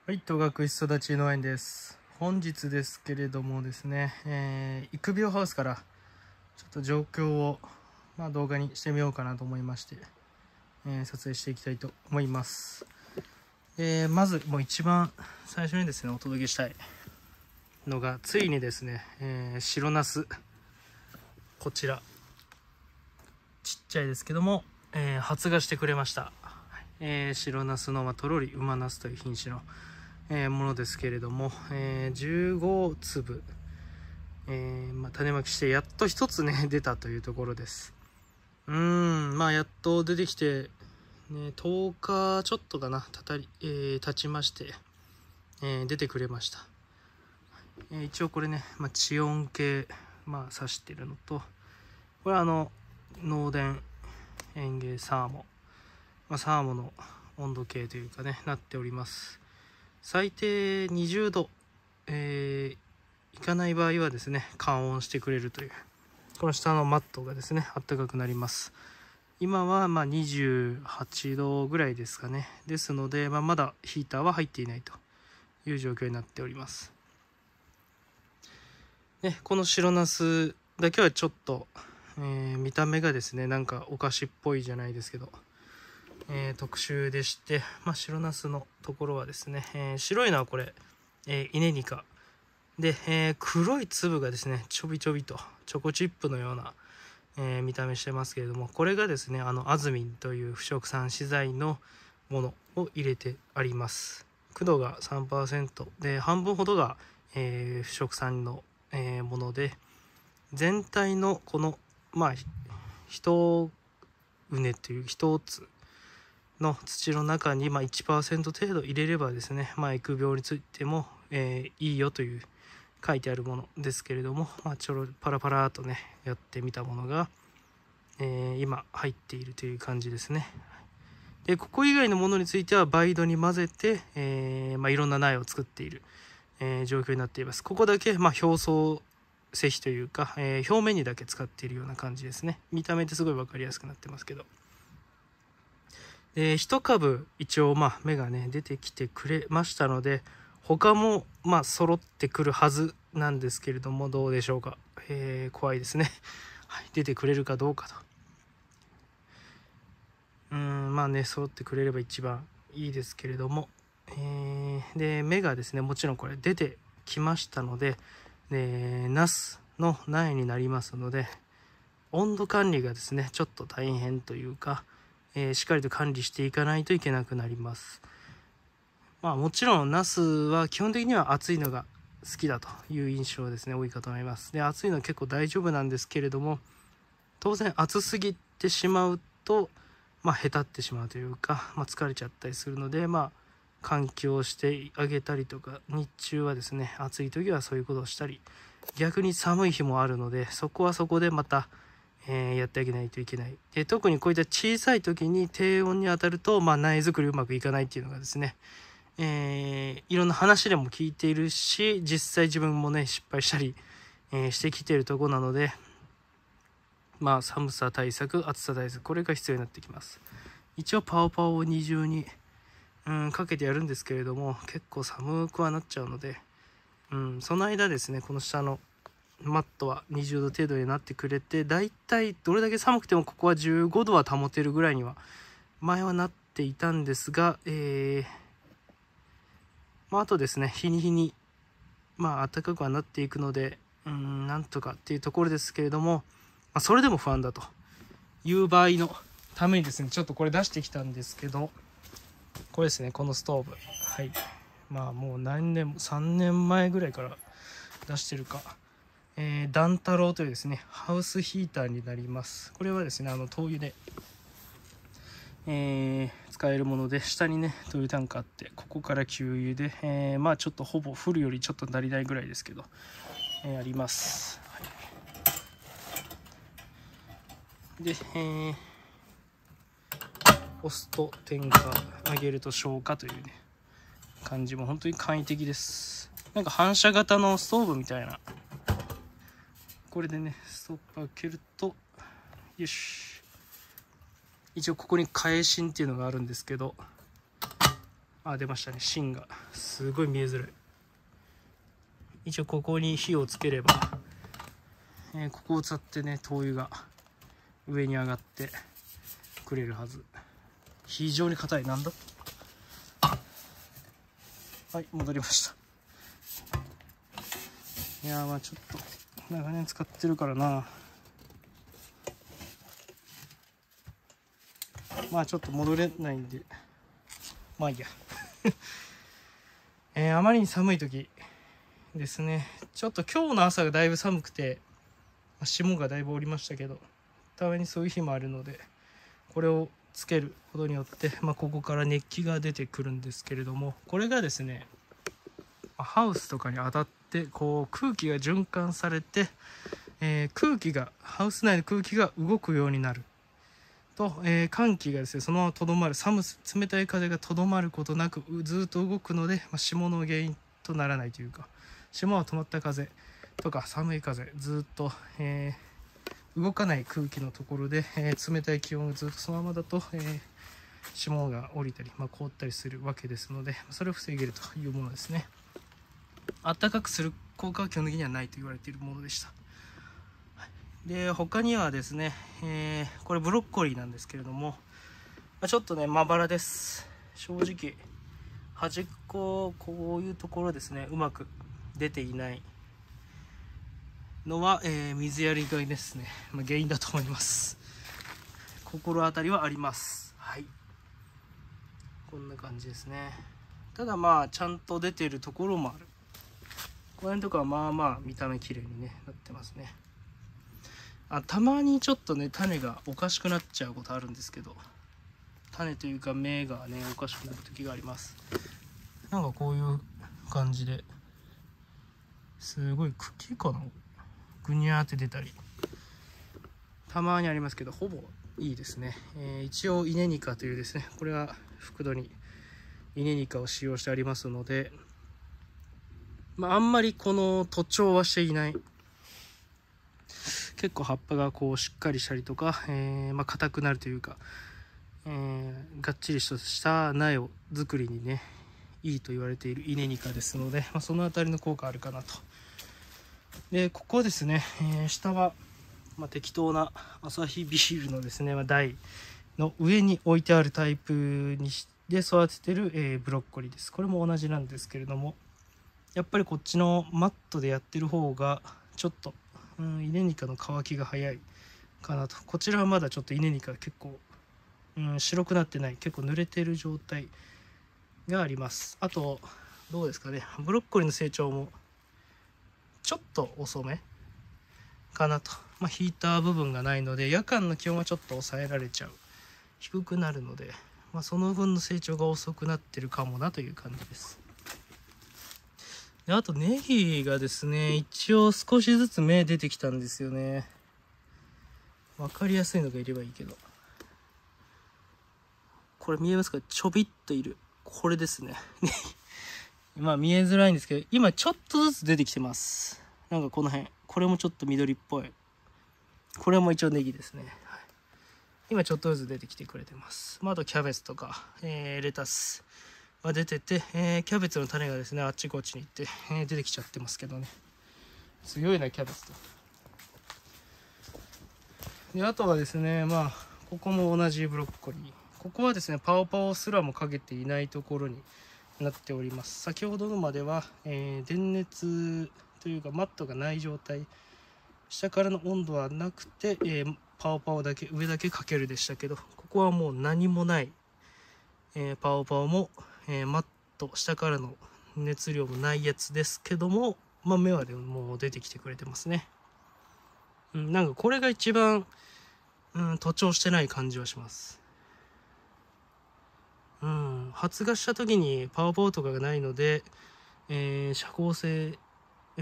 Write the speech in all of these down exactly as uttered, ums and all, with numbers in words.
はい、戸隠育ち農園です。本日ですけれどもですね、えー、育苗ハウスからちょっと状況を、まあ、動画にしてみようかなと思いまして、えー、撮影していきたいと思います。えー、まずもう一番最初にですねお届けしたいのが、ついにですね、えー、白ナス、こちらちっちゃいですけども、えー、発芽してくれました。えー、白ナスの、まあ、とろり馬ナスという品種のえー、ものですけれども、えー、じゅうごつぶ、えーまあ、種まきしてやっと一つね出たというところです。うーんまあやっと出てきて、ね、とおかちょっとかなたたり、えー、経ちまして、えー、出てくれました。えー、一応これね、まあ、地温計、まあ、指してるのと、これはあの農電園芸サーモ、まあ、サーモの温度計というかねなっております。最低にじゅうど、えー、いかない場合はですね感温してくれるという、この下のマットがですねあったかくなります。今はまあにじゅうはちどぐらいですかね。ですので、まあ、まだヒーターは入っていないという状況になっております。でこの白ナスだけはちょっと、えー、見た目がですねなんかお菓子っぽいじゃないですけど、えー、特殊でして、まあ、白ナスのところはですね、えー、白いのはこれ、えー、イネニカで、えー、黒い粒がですねちょびちょびとチョコチップのような、えー、見た目してますけれども、これがですねあのアズミンという不植散資材のものを入れてあります。苦度が さんパーセント で半分ほどが、えー、不植散の、えー、もので、全体のこのまあ一畝という一つの土の中に、まあ、いちパーセント 程度入れればですね、まあ、育苗についても、えー、いいよという書いてあるものですけれども、まあ、ちょろパラパラとねやってみたものが、えー、今入っているという感じですね。でここ以外のものについてはバイドに混ぜて、えーまあ、いろんな苗を作っている、えー、状況になっています。ここだけ、まあ、表層施肥というか、えー、表面にだけ使っているような感じですね。見た目ってすごい分かりやすくなってますけど、で一株一応まあ芽がね出てきてくれましたので、他もまあ揃ってくるはずなんですけれども、どうでしょうか。えー、怖いですね、はい、出てくれるかどうかと。うーんまあね揃ってくれれば一番いいですけれども、えー、で芽がですねもちろんこれ出てきましたので、でナスの苗になりますので、温度管理がですねちょっと大変というか、えー、しっかりと管理していかないといけなくなります。まあもちろんナスは基本的には暑いのが好きだという印象ですね多いかと思います。で暑いのは結構大丈夫なんですけれども、当然暑すぎてしまうとまあへたってしまうというか、まあ、疲れちゃったりするので、まあ換気をしてあげたりとか、日中はですね暑い時はそういうことをしたり、逆に寒い日もあるのでそこはそこでまたえー、やってあげないといけない。で特にこういった小さい時に低温に当たると、まあ、苗作りうまくいかないっていうのがですね、えー、いろんな話でも聞いているし、実際自分もね失敗したり、えー、してきているところなので、まあ寒さ対策暑さ対策、これが必要になってきます。一応パオパオを二重に、うん、かけてやるんですけれども、結構寒くはなっちゃうので、うん、その間ですねこの下のマットはにじゅうど程度になってくれて、だいたいどれだけ寒くてもここはじゅうごどは保てるぐらいには前はなっていたんですが、えー、まあ、あとですね日に日にまあ暖かくはなっていくので、うーんなんとかっていうところですけれども、まあ、それでも不安だという場合のためにですねちょっとこれ出してきたんですけど、これですねこのストーブ、はい、まあもう何年もさんねんまえぐらいから出してるか、えー、ダンタロウというですねハウスヒーターになります。これはですねあの灯油で、えー、使えるもので、下にね灯油タンクあって、ここから給油で、えー、まあちょっとほぼフルよりちょっと足りないぐらいですけど、えー、あります、はい、で、えー、押すと点火、上げると消火というね感じも本当に簡易的です。なんか反射型のストーブみたいな、これでねストップ開けると、よし、一応ここに返しんっていうのがあるんですけど、 あ、出ましたね。芯がすごい見えづらい。一応ここに火をつければ、えー、ここを伝ってね灯油が上に上がってくれるはず。非常に硬い。なんだ。はい、戻りました。いやー、まあちょっと長年使ってるからな。まあちょっと戻れないんで、まあいいや。えー、あまりに寒い時ですね。ちょっと今日の朝がだいぶ寒くて、まあ、霜がだいぶ降りましたけど、たまにそういう日もあるので、これをつけることによって、まあ、ここから熱気が出てくるんですけれども、これがですね、ハウスとかに当たってこう空気が循環されて、えー、空気がハウス内の空気が動くようになると、えー、寒気がですねそのままとどまる。寒す冷たい風がとどまることなくずっと動くので、まあ、霜の原因とならないというか、霜は止まった風とか寒い風ずっと、えー、動かない空気のところで、えー、冷たい気温がずっとそのままだと、えー、霜が降りたり、まあ、凍ったりするわけですので、それを防げるというものですね。暖かくする効果は基本的にはないと言われているものでした。で他にはですね、えー、これブロッコリーなんですけれども、まあ、ちょっとねまばらです。正直端っここういうところですね、うまく出ていないのは、えー、水やりがですね、まあ、原因だと思います。心当たりはあります。はい、こんな感じですね。ただまあちゃんと出ているところもある。この辺とかはまあまあ見た目綺麗に、ね、なってますね。あ、たまにちょっとね種がおかしくなっちゃうことあるんですけど、種というか芽がねおかしくなる時があります。なんかこういう感じですごい茎かな、ぐにゃーって出たりたまにありますけど、ほぼいいですね。えー、一応稲ニカというですね、これは袋に稲ニカを使用してありますので、まあ、あんまりこの徒長はしていない。結構葉っぱがこうしっかりしたりとか、えー、まあ硬くなるというか、えー、がっちりとした苗を作りにねいいと言われている稲ニカですので、まあ、そのあたりの効果あるかなと。でここですね、えー、下は、まあ、適当なアサヒビールのですね、まあ、台の上に置いてあるタイプにで育ててる、えー、ブロッコリーです。これも同じなんですけれども、やっぱりこっちのマットでやってる方がちょっと、うん、稲ニカの乾きが早いかなと。こちらはまだちょっと稲ニカ結構、うん、白くなってない、結構濡れてる状態があります。あとどうですかね、ブロッコリーの成長もちょっと遅めかなと。まあ、ヒーター部分がないので夜間の気温はちょっと抑えられちゃう、低くなるので、まあ、その分の成長が遅くなってるかもなという感じです。であとネギがですね、一応少しずつ芽出てきたんですよね。分かりやすいのがいればいいけど、これ見えますか、ちょびっといる、これですね。まあ見えづらいんですけど、今ちょっとずつ出てきてます。なんかこの辺、これもちょっと緑っぽい、これも一応ネギですね。はい、今ちょっとずつ出てきてくれてます。まあ、あとキャベツとか、えー、レタスが出てて、えー、キャベツの種がですねあっちこっちに行って、えー、出てきちゃってますけどね。強いなキャベツと。であとはですね、まあここも同じブロッコリー。ここはですねパオパオすらもかけていないところになっております。先ほどのまでは、えー、電熱というかマットがない状態、下からの温度はなくて、えー、パオパオだけ上だけかけるでしたけど、ここはもう何もない、えー、パオパオも、えー、マット下からの熱量もないやつですけども、まあ、芽はでももう出てきてくれてますね。うん、なんかこれが一番、うん、徒長してない感じはします。うん、発芽した時にパワーパワーとかがないので、えー、遮光性、うん、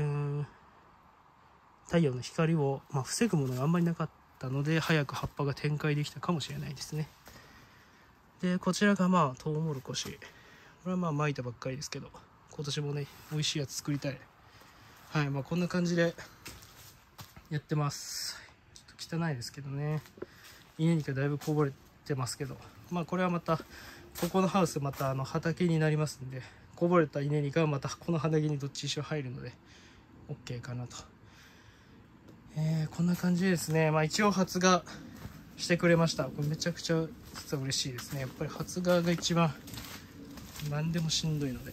太陽の光を、まあ、防ぐものがあんまりなかったので早く葉っぱが展開できたかもしれないですね。でこちらがまあトウモロコシ、これはまあ巻いたばっかりですけど、今年もね美味しいやつ作りたい。はい、まあこんな感じでやってます。ちょっと汚いですけどね、稲にかだいぶこぼれてますけど、まあこれはまたここのハウスまたあの畑になりますんで、こぼれた稲がまたこの畑にどっちにしろ入るので OK かなと。えー、こんな感じですね。まあ一応発芽してくれました。これめちゃくちゃ実は嬉しいですね。やっぱり発芽が一番何でもしんどいので、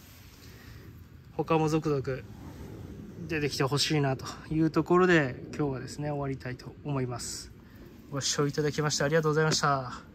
他も続々出てきてほしいなというところで、今日はですね終わりたいと思います。ご視聴いただきましてありがとうございました。